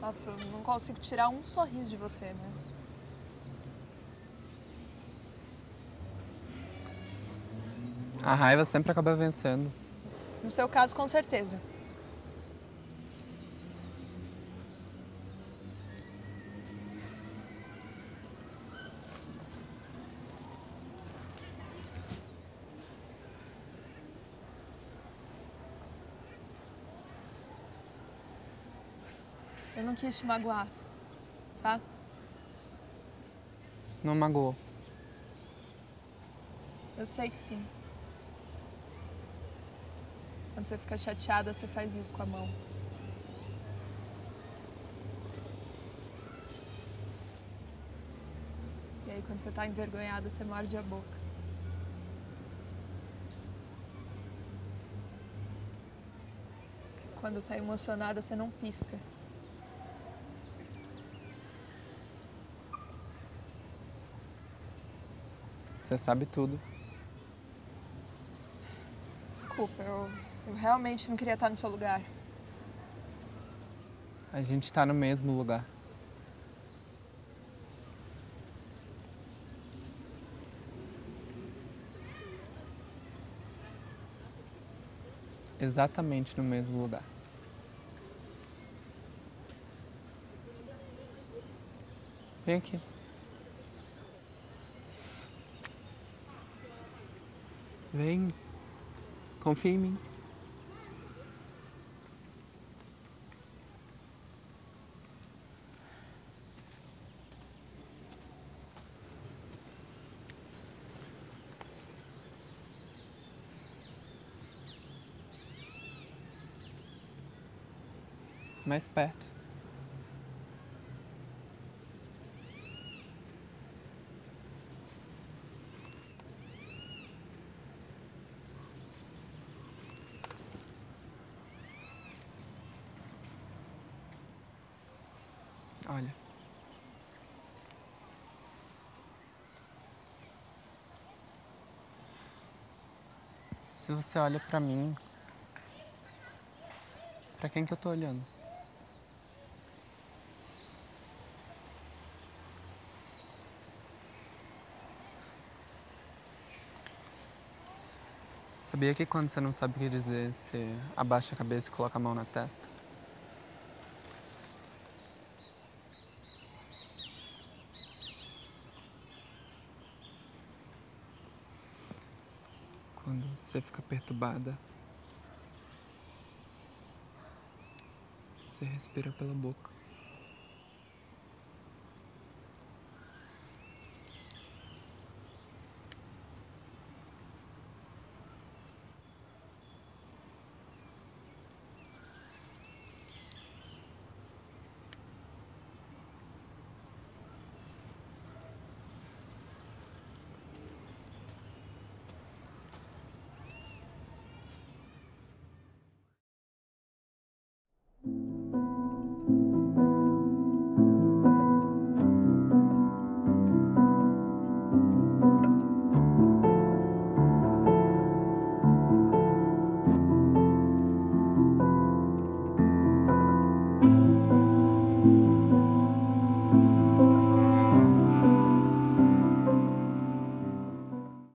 Nossa, eu não consigo tirar um sorriso de você, né? A raiva sempre acaba vencendo. No seu caso, com certeza. Eu não quis te magoar, tá? Não magoou. Eu sei que sim. Quando você fica chateada, você faz isso com a mão. E aí, quando você tá envergonhada, você morde a boca. Quando tá emocionada, você não pisca. Você sabe tudo. Desculpa, eu realmente não queria estar no seu lugar. A gente tá no mesmo lugar. Exatamente no mesmo lugar. Vem aqui. Vem. Confia em mim. Mais perto. Olha. Se você olha pra mim, pra quem que eu tô olhando? Sabia que quando você não sabe o que dizer, você abaixa a cabeça e coloca a mão na testa? Quando você fica perturbada, você respira pela boca.